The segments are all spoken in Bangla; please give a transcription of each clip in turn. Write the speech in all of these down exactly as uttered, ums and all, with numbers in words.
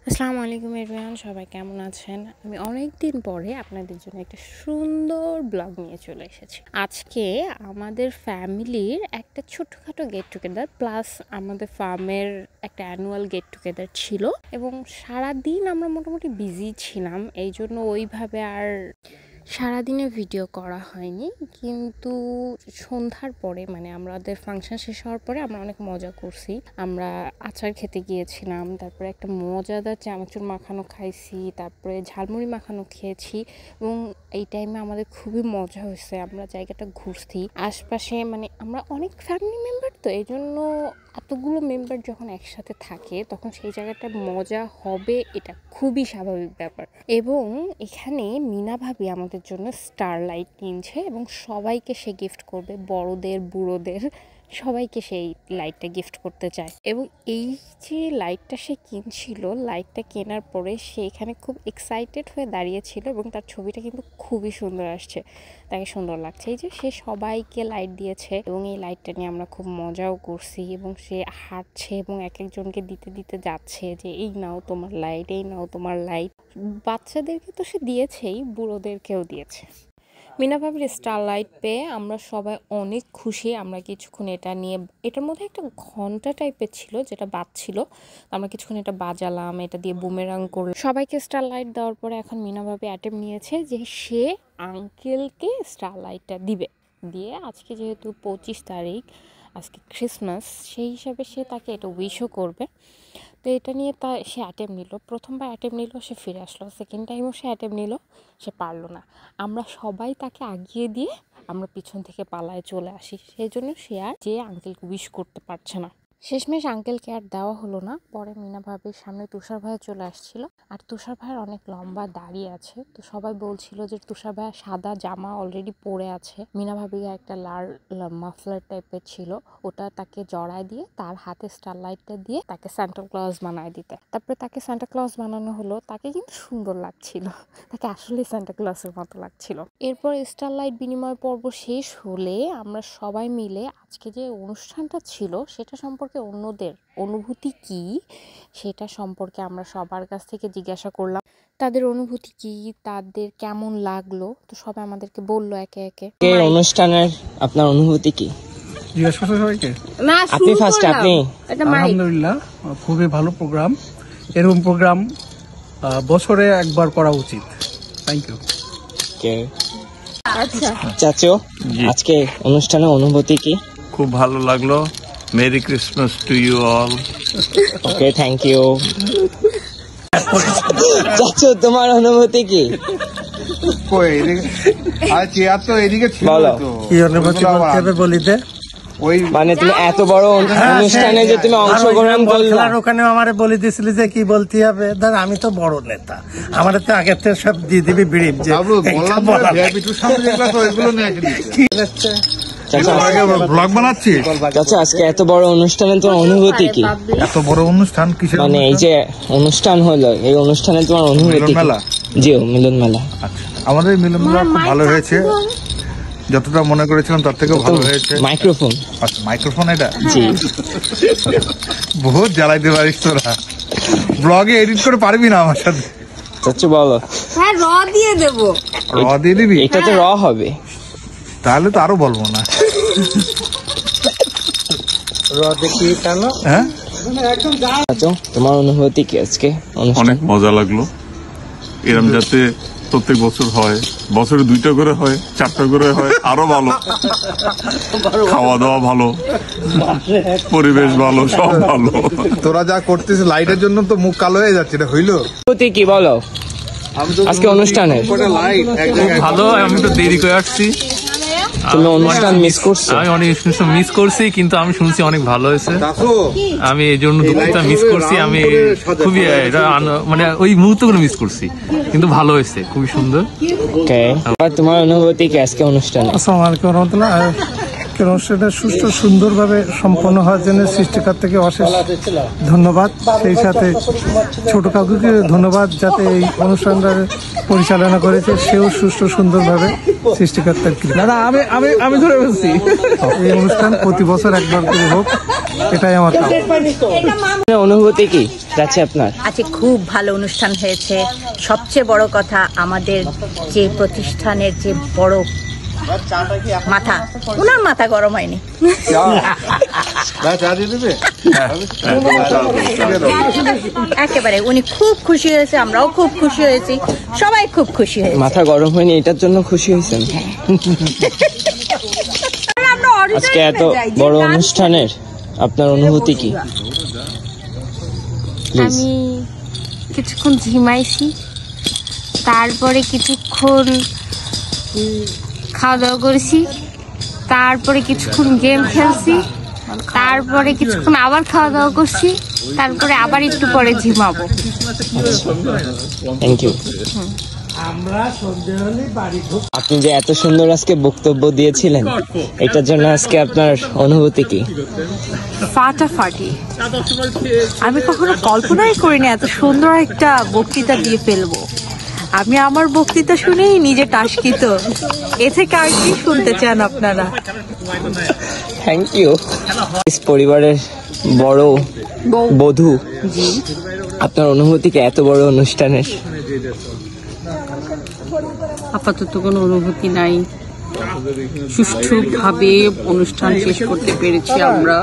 আসসালামু আলাইকুম এভরিওয়ান, সবাই কেমন আছেন? আমি অনেক দিন পরে আপনাদের জন্য একটা সুন্দর ব্লগ নিয়ে চলে এসেছি। আজকে আমাদের ফ্যামিলির একটা ছোটখাটো গেট টুগেদার প্লাস আমাদের ফার্মের একটা অ্যানুয়াল গেট টুগেদার ছিল এবং সারাদিন আমরা মোটামুটি বিজি ছিলাম, এই জন্য ওইভাবে আর সারাদিনে ভিডিও করা হয়নি। কিন্তু সন্ধ্যার পরে মানে আমাদের ফাংশন শেষ হওয়ার পরে আমরা অনেক মজা করছি। আমরা আচার খেতে গিয়েছিলাম, তারপরে একটা মজাদার চানাচুর মাখানো খাইছি, তারপরে ঝালমুড়ি মাখানো খেয়েছি এবং এই টাইমে আমাদের খুবই মজা হয়েছে। আমরা জায়গাটা ঘুরছি, আশপাশে মানে আমরা অনেক ফ্যামিলি মেম্বার, তো এই জন্য এতগুলো মেম্বার যখন একসাথে থাকে তখন সেই জায়গাটা মজা হবে, এটা খুবই স্বাভাবিক ব্যাপার। এবং এখানে মিনা ভাবি আমাদের জন্য স্টার লাইট কিনছে এবং সবাইকে সে গিফট করবে, বড়দের বুড়োদের সবাইকে সেই লাইটটা গিফট করতে চায়। এবং এই যে লাইটটা সে কিনছিল, লাইটটা কেনার পরে সে এখানে খুব এক্সাইটেড হয়ে দাঁড়িয়েছিল এবং তার ছবিটা কিন্তু খুবই সুন্দর আসছে, তাকে সুন্দর লাগছে। এই যে সে সবাইকে লাইট দিয়েছে এবং এই লাইটটা নিয়ে আমরা খুব মজাও করছি এবং সে হাঁটছে এবং এক একজনকে দিতে দিতে যাচ্ছে যে এই নাও তোমার লাইট, এই নাও তোমার লাইট। বাচ্চাদেরকে তো সে দিয়েছেই, বুড়োদেরকেও দিয়েছে। মিনা ভাবির স্টার লাইট পেয়ে আমরা সবাই অনেক খুশি। আমরা কিছুক্ষণ এটা নিয়ে, এটার মধ্যে একটা ঘন্টা টাইপের ছিল যেটা বাজছিল, আমরা কিছুক্ষণ এটা বাজালাম, এটা দিয়ে বুমেরাং করলাম। সবাইকে স্টার লাইট দেওয়ার পরে এখন মিনা ভাবি অ্যাটেম্প নিয়েছে যে সে আঙ্কেলকে স্টার লাইটটা দিবে। দিয়ে আজকে যেহেতু পঁচিশ তারিখ, আজকে ক্রিসমাস, সেই হিসাবে সে তাকে এটা উইশও করবে। তো এটা নিয়ে তা সে অ্যাটেম্প নিল, প্রথমবার অ্যাটেম্প নিল, সে ফিরে আসলো। সেকেন্ড টাইমও সে অ্যাটেম্প নিল, সে পারলো না। আমরা সবাই তাকে আগিয়ে দিয়ে আমরা পিছন থেকে পালায় চলে আসি, সেই জন্য সে আর যে আঙ্কেলকে উইশ করতে পারছে না। শেষমেশ আঙ্কেলকে আর দেওয়া হলো না। পরে মিনা ভাবির সামনে তুষার ভাইয়া চলে আসছিল, আর তুষার ভাইয়ের অনেক লম্বা দাড়ি আছে, তো সবাই বলছিল যে তুষার ভাইয়া সাদা জামা অলরেডি পরে আছে। মিনা ভাবির একটা লাল মাফলার টাইপের ছিল, ওটা তাকে জড়ায় দিয়ে তার হাতে স্টার লাইটটা দিয়ে তাকে সান্টা ক্লজ বানায় দিতে। তারপরে তাকে সান্টা ক্লজ বানানো হলো, তাকে কিন্তু সুন্দর লাগছিল, তাকে আসলে সান্টা ক্লজের মতো লাগছিল। এরপর স্টার লাইট বিনিময় পর্ব শেষ হলে আমরা সবাই মিলে আজকে যে অনুষ্ঠানটা ছিল সেটা সম্পর্কে অন্যদের অনুভূতি কি সেটা সম্পর্কে আমরা সবার কাছ থেকে জিজ্ঞাসা করলাম, তাদের অনুভূতি কি, তাদের কেমন লাগলো। তো সবাই আমাদেরকে বললো একে একে এই অনুষ্ঠানের আপনার অনুভূতি কি জিজ্ঞাসা করতে সবাইকে। না, আপনি ফার্স্ট। আপনি? আলহামদুলিল্লাহ, খুবই ভালো প্রোগ্রাম। এরকম প্রোগ্রাম বছরে একবার করা উচিত। Thank you. আচ্ছা চাচু, আজকে অনুষ্ঠানের অনুভূতি কি? খুব ভালো লাগলো। Merry Christmas to you all. Okay, thank you. চাচু, তোমার অনুভূতি কি? মানে তুমি এত বড় অনুষ্ঠানে যে তুমি অংশগ্রহণ করলে, ওখানে আমার বলে দিয়েছিলি যে কি বলতে হবে। ধর আমি তো বড় নেতা, আমার তো আগের থেকে সব দিয়ে দিবি ব্রিফ যে ব্লগ বানাচ্ছি। চাচা, আজকে এত বড় অনুষ্ঠানে তোমার অনুভূতি কি? এত বড় অনুষ্ঠান কিসের? মানে এই যে অনুষ্ঠান হলো, এই অনুষ্ঠানে তোমার অনুভূতি কি? মেলা। জি, মিলন মেলা। আচ্ছা, আমাদের মিলন মেলা খুব ভালো হয়েছে, যতটা মনে করেছিলাম তার থেকেও ভালো হয়েছে। মাইক্রোফোন? আচ্ছা, মাইক্রোফোন এটা? জি। বহুত জ্বালাইতে পারিস তোরা, ব্লগে এডিট করে পারবি না আমার সাথে। চাচু বলো। হ্যাঁ, র দিয়ে দেবো। র দিয়ে দিবি? এটা তো র হবে। তাহলে তো আরো বলবো না। র দেখি কেন? হ্যাঁ, চাচু, তোমার অনুভূতি কি আজকে? অনেক মজা লাগলো। এরম যাতে প্রত্যেক বছর হয়, বছরে দুইটা করে হয়, চারটা করে হয়, আরো ভালো। খাওয়া দাওয়া ভালো, পরিবেশ ভালো, সব ভালো। তোরা যা করতেছিস লাইটের জন্য তো মুখ কালো হয়ে যাচ্ছে, এটা হইলো? অনুভূতি কি বলো আজকে অনুষ্ঠানে? ভালো। আমি তো দেরি করে আসছি, তুমি অনুষ্ঠান মিস করছো? আমি অনেক অনুষ্ঠান মিস করছি, কিন্তু আমি শুনছি অনেক ভালো হয়েছে। আমি এই জন্য দুঃখিত, মিস করছি। আমি খুবই এটা মানে ওই মুহূর্তগুলো মিস করছি, কিন্তু ভালো হয়েছে, খুবই সুন্দর। ওকে, তোমার অনুভূতি কি আজকে অনুষ্ঠানে? আসসালামু আলাইকুম ওয়া রাহমাতুল্লাহ। অনুষ্ঠানটা সুষ্ঠু সুন্দরভাবে সম্পন্ন হওয়ার জন্য সৃষ্টিকর্তাকে অশেষ ধন্যবাদ। সেই সাথে ছোট কাকুকে ধন্যবাদ, যাতে এই অনুষ্ঠানটা পরিচালনা করেছে, সেও সুষ্ঠু সুন্দরভাবে সৃষ্টিকর্তার কৃপা। দাদা, আমি আমি আমি ধরে বলছি এই অনুষ্ঠান প্রতি বছর একবার করে হোক, এটাই আমার কাজ। অনুভূতি কি যাচ্ছে আপনার? আজকে খুব ভালো অনুষ্ঠান হয়েছে। সবচেয়ে বড় কথা, আমাদের যে প্রতিষ্ঠানের যে বড় মাথা, ওনার মাথা গরম হয়নি। একেবারে উনি খুব খুশি হয়েছে, আমরাও খুব খুশি হয়েছি, সবাই খুব খুশি হয়েছে। মাথা গরম হয়নি এটার জন্য খুশি হয়েছেন? আজকে এত বড় অনুষ্ঠানের আপনার অনুভূতি কি? আমি কিছুক্ষণ ঝিমাইছি, তারপরে কিছুক্ষণ খাওয়া দাওয়া করেছি, তারপরে কিছুক্ষণ গেম খেলছি, তারপরে কিছুক্ষণ আবার খাওয়া দাওয়া করছি, তারপরে আবার একটু পরে ঝিমাবো। Thank you. আপনি যে এত সুন্দর আজকে বক্তব্য দিয়েছিলেন, এটার জন্য আজকে আপনার অনুভূতি কি? ফাটাফাটি। আমি কখনো কল্পনাই করিনি এত সুন্দর একটা বক্তৃতা দিয়ে ফেলবো। আমি আমার বক্তৃতা শুনেই নিজে টাসকিত। এ থেকে আর কি শুনতে চান আপনারা? Thank you. পরিবারের বড় বধূ, আপনার অনুভূতি কি এত বড় অনুষ্ঠানের? আপাতত কোনো অনুভূতি নাই, সুষ্ঠুভাবে অনুষ্ঠান শেষ করতে পেরেছি আমরা।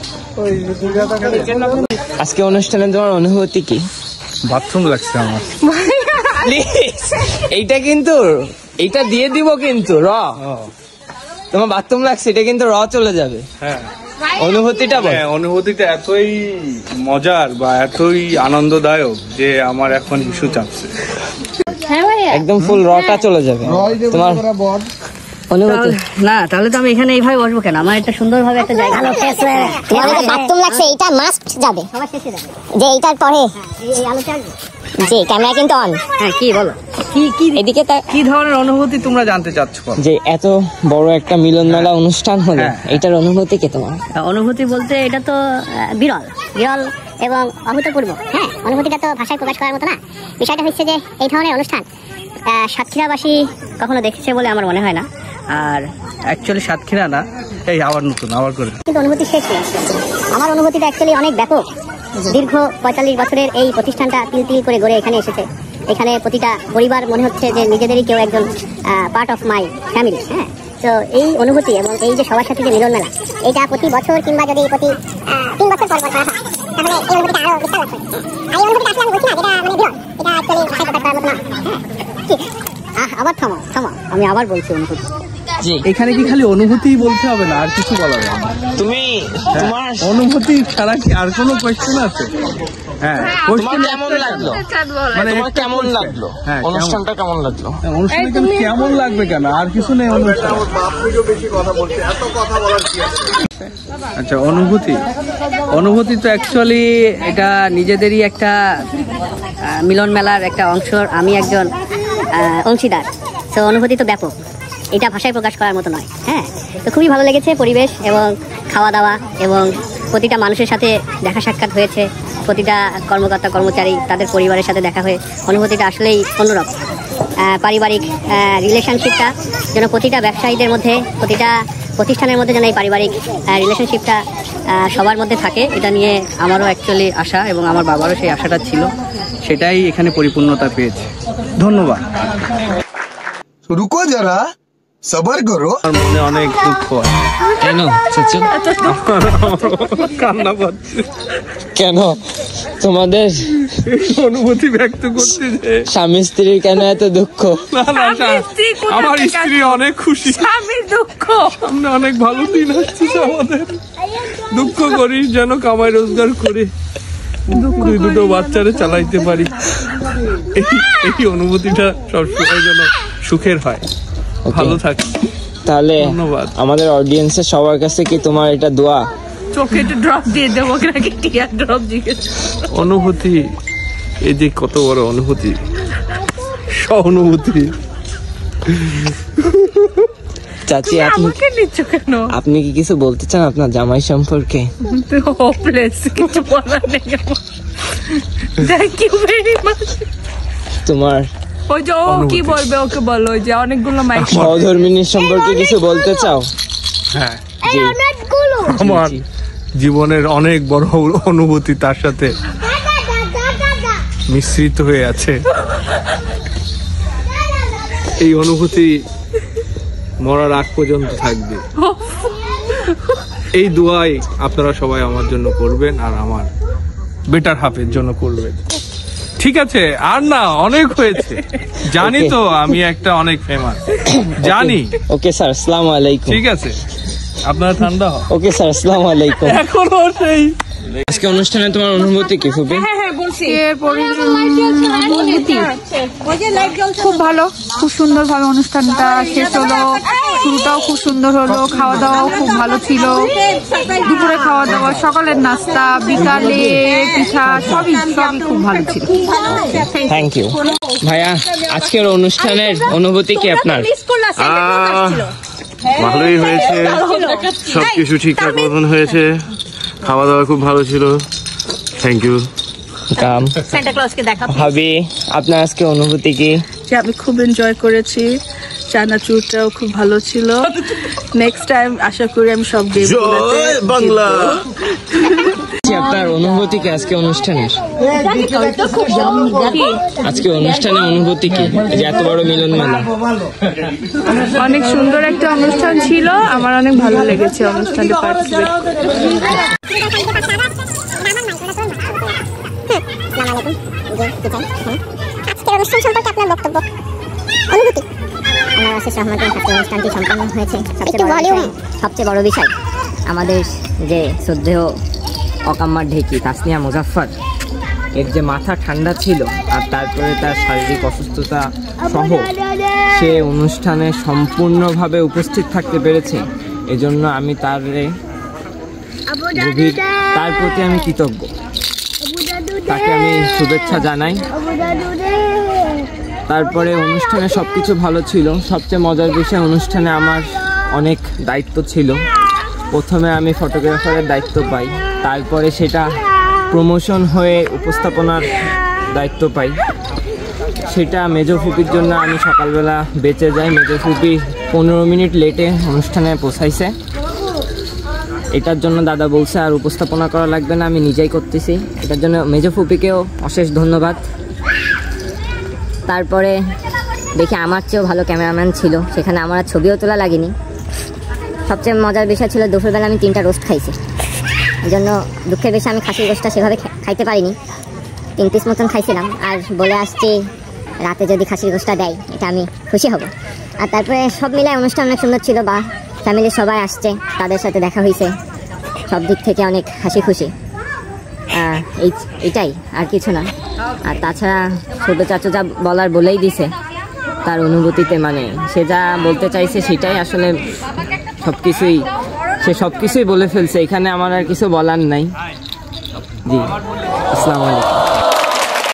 আজকে অনুষ্ঠানে তোমার অনুভূতি কি? বাথরুম লাগছে আমার। প্লিজ, এইটা কিন্তু এইটা দিয়ে দিব কিন্তু র। তোমার বাথরুম লাগছে, এটা কিন্তু র চলে যাবে। হ্যাঁ, অনুভূতিটা বল। অনুভূতিটা এতই মজার বা এতই আনন্দদায়ক যে আমার এখন হিসু চাপছে। হ্যাঁ ভাইয়া, একদম ফুল রটা চলে যাবে তোমার অনুভূতি। না, তাহলে তো আমি এখানে এইভাবে বসবো কেন? আমার একটা সুন্দর ভাবে একটা জায়গা বাথরুম লাগছে, এটা মাস্ট যাবে যে এইটার পরে জি ক্যামেরা কিন্তু অন। হ্যাঁ, কি বলো, কি কি এদিকে কি ধরনের অনুভূতি তোমরা জানতে চাচ্ছ? যে এত বড় একটা মিলন মেলা অনুষ্ঠান হলো, এটার অনুভূতি কি তোমার? অনুভূতি বলতে এটা তো বিরল বিরল এবং অভূতপূর্ব। হ্যাঁ, অনুভূতিটা তো ভাষায় প্রকাশ করার মতো না। বিষয়টা হচ্ছে যে এই ধরনের অনুষ্ঠান সাতক্ষীরাবাসী কখনো দেখেছে বলে আমার মনে হয় না। আর অ্যাকচুয়ালি সাতক্ষীরা না, এই আবার নতুন আবার করে কিন্তু অনুভূতি শেষ নেই। আমার অনুভূতিটা অ্যাকচুয়ালি অনেক ব্যাপক। দীর্ঘ পঁয়তাল্লিশ বছরের এই প্রতিষ্ঠানটা তিল তিল করে গড়ে এখানে এসেছে। এখানে প্রতিটা পরিবার মনে হচ্ছে যে নিজেদেরই কেউ একজন পার্ট অফ মাই ফ্যামিলি। হ্যাঁ, তো এই অনুভূতি এবং এই যে সবার সাথে যে মিলন মেলা, এইটা প্রতি বছর কিংবা যদি প্রতি তিন বছর পর পর করা হয় তাহলে এই অনুভূতিটা আরো বিস্তার লাভ করে। আর এই অনুভূতিটা আসলে আমি বলছি না যেটা মানে বিরল, এটা অ্যাকচুয়ালি ভাষায় প্রকাশ করার মতো না। হ্যাঁ, আবার থামো থামো আমি আবার বলছি অনুভূতি। এখানে কি খালি অনুভূতি বলতে হবে না, আর কিছু বলা যাবে? তুমি তোমার অনুভূতি ছাড়া কি আর কোনো কোয়েশ্চেন আছে? হ্যাঁ, কোয়েশ্চেন কেমন লাগলো? মানে তোমার কেমন লাগলো? হ্যাঁ, অনুষ্ঠানটা কেমন লাগলো? অনুষ্ঠান কেমন লাগবে কেন, আর কিছু নেই অনুষ্ঠান। আচ্ছা, অনুভূতি অনুভূতি তো অ্যাকচুয়ালি এটা নিজেদেরই একটা মিলন মেলার একটা অংশ, আমি একজন অংশীদার। তো অনুভূতি তো ব্যাপক, এটা ভাষায় প্রকাশ করার মতো নয়। হ্যাঁ, তো খুবই ভালো লেগেছে পরিবেশ এবং খাওয়া দাওয়া এবং প্রতিটা মানুষের সাথে দেখা সাক্ষাৎ হয়েছে। প্রতিটা কর্মকর্তা কর্মচারী তাদের পরিবারের সাথে দেখা হয়ে অনুভূতিটা আসলেই অন্যরকম। পারিবারিক রিলেশনশিপটা যেন প্রতিটা ব্যবসায়ীদের মধ্যে, প্রতিটা প্রতিষ্ঠানের মধ্যে যেন এই পারিবারিক রিলেশনশিপটা সবার মধ্যে থাকে, এটা নিয়ে আমারও অ্যাকচুয়ালি আশা এবং আমার বাবারও সেই আশাটা ছিল, সেটাই এখানে পরিপূর্ণতা পেয়েছে। ধন্যবাদ। রুকো যারা, সবার করো। মনে অনেক দুঃখ। কেন কান্না পাচ্ছে কেন? তোমাদের অনুভূতি ব্যক্ত করতে যে স্বামী স্ত্রীর কেন এত দুঃখ? না না, আমার স্ত্রী অনেক খুশি। স্বামীর দুঃখ, সামনে অনেক ভালো দিন আসছে আমাদের। দুঃখ করি যেন কামাই রোজগার করে দুই দুটো বাচ্চারে চালাইতে পারি। এই অনুভূতিটা সবসময় যেন সুখের হয়, ভালো থাকে। তাহলে আমাদের অডিয়েন্সের সবার কাছে কি তোমার এটা দোয়া? চোখে ড্রপ দিয়ে দেবো নাকি টিয়ার ড্রপ জিজ্ঞেস? অনুভূতি, এই যে কত বড় অনুভূতি, সহানুভূতি। চাচি, আপনি কেন আপনি কি কিছু বলতে চান আপনার জামাই সম্পর্কে? কিছু বলার নেই। Thank you very much. তোমার ওই যে ও কি বলবে, ওকে বলো। ওই যে অনেকগুলো মাইক সহধর্মিনীর সম্পর্কে কিছু বলতে চাও? হ্যাঁ, জি। আমার জীবনের অনেক বড় অনুভূতি তার সাথে মিশ্রিত হয়ে আছে। এই অনুভূতি মরার আগ পর্যন্ত থাকবে। এই দোয়াই আপনারা সবাই আমার জন্য করবেন আর আমার বেটার হাফের জন্য করবেন। ঠিক আছে, আর না, অনেক হয়েছে। জানি তো আমি একটা অনেক ফেমাস, জানি। ওকে স্যার, আসসালামু আলাইকুম। ঠিক আছে, আপনার ঠান্ডা হোক। ওকে স্যার, আসসালামু আলাইকুম। এখনো সেই আজকে অনুষ্ঠানে তোমার অনুভূতি কি ফুপি? খুব ভালো, খুব সুন্দর ভাবে অনুষ্ঠানটা শেষ হলো। শুরুটাও খুব সুন্দর হলো, খাওয়া দাওয়াও খুব ভালো ছিল। দুপুরে খাওয়া দাওয়া, সকালের নাস্তা, বিকালে পিঠা, সবই সবই খুব ভালো ছিল। থ্যাংক ইউ ভাইয়া। আজকের অনুষ্ঠানের অনুভূতি কি আপনার? ভালোই হয়েছে, সবকিছু ঠিকঠাক মতন হয়েছে, খাওয়া দাওয়া খুব ভালো ছিল। Thank you. ভাবি, আপনার আজকে অনুভূতি কি? যে আমি খুব এনজয় করেছি, চানাচুরটাও খুব ভালো ছিল। নেক্সট টাইম আশা করি আমি সব গেম বাংলা। আপনার অনুভূতি কি আজকে অনুষ্ঠানের? আজকে অনুষ্ঠানের অনুভূতি কি? যে এত বড় মিলন মেলা, অনেক সুন্দর একটা অনুষ্ঠান ছিল, আমার অনেক ভালো লেগেছে অনুষ্ঠানটা পার্টিসিপেট করে। আজকের অনুষ্ঠান সম্পর্কে আপনার বক্তব্য, অনুভূতি? আমার আছে সহমত, আজকের অনুষ্ঠানটি সম্পন্ন হয়েছে। সবচেয়ে বড় বিষয় আমাদের যে শ্রদ্ধেয় অকাম্মার ঢেকি তাসনিয়া মুজাফফর, এর যে মাথা ঠান্ডা ছিল আর তারপরে তার শারীরিক অসুস্থতা সহ সে অনুষ্ঠানে সম্পূর্ণভাবে উপস্থিত থাকতে পেরেছে। এজন্য আমি তার গভীর তার প্রতি আমি কৃতজ্ঞ। তাকে আমি শুভেচ্ছা জানাই। তারপরে অনুষ্ঠানে সব কিছু ভালো ছিল। সবচেয়ে মজার বিষয়, অনুষ্ঠানে আমার অনেক দায়িত্ব ছিল। প্রথমে আমি ফটোগ্রাফারের দায়িত্ব পাই, তারপরে সেটা প্রমোশন হয়ে উপস্থাপনার দায়িত্ব পাই। সেটা মেজো ফুপির জন্য আমি সকালবেলা বেঁচে যাই। মেজো ফুপি পনেরো মিনিট লেটে অনুষ্ঠানে পৌঁছাইছে। এটার জন্য দাদা বলছে আর উপস্থাপনা করা লাগবে না, আমি নিজেই করতেছি। এটার জন্য মেজো ফুপিকেও অশেষ ধন্যবাদ। তারপরে দেখি আমার চেয়েও ভালো ক্যামেরাম্যান ছিল, সেখানে আমার ছবিও তোলা লাগেনি। সবচেয়ে মজার বিষয় ছিল দুপুরবেলা আমি তিনটা রোস্ট খাইছি। এই জন্য দুঃখের বেশি আমি খাসির রোস্টটা সেভাবে খাইতে পারিনি, তিন পিস মতন খাইছিলাম। আর বলে আসছি রাতে যদি খাসির রোস্টটা দেয় এটা আমি খুশি হব। আর তারপরে সব মিলে অনুষ্ঠান অনেক সুন্দর ছিল, বা ফ্যামিলির সবাই আসছে, তাদের সাথে দেখা হয়েছে, সব দিক থেকে অনেক হাসি খুশি। এই এটাই, আর কিছু না। আর তাছাড়া ছোটো চাচু যা বলার বলেই দিছে তার অনুভূতিতে, মানে সে যা বলতে চাইছে সেটাই আসলে সব কিছুই সে সব কিছুই বলে ফেলছে। এখানে আমার আর কিছু বলার নাই। জি, আসসালামু আলাইকুম।